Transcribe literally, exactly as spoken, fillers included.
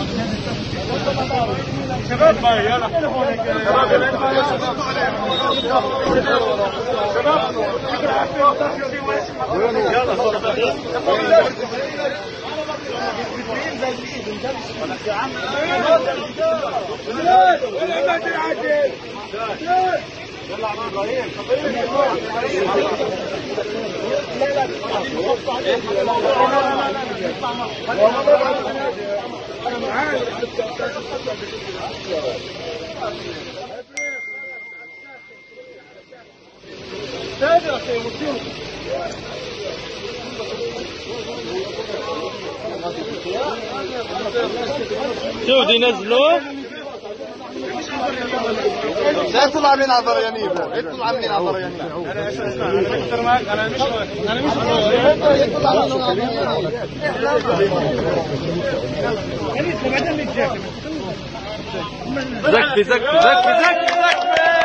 شباب يلا شباب يلا عم ابراهيم انا معاك شوف ينزلوا لا يطلع من عبر يمين لا يطلع من عبر يمين انا اسمع انا مش انا مش زكي زكي زكي زكي زكي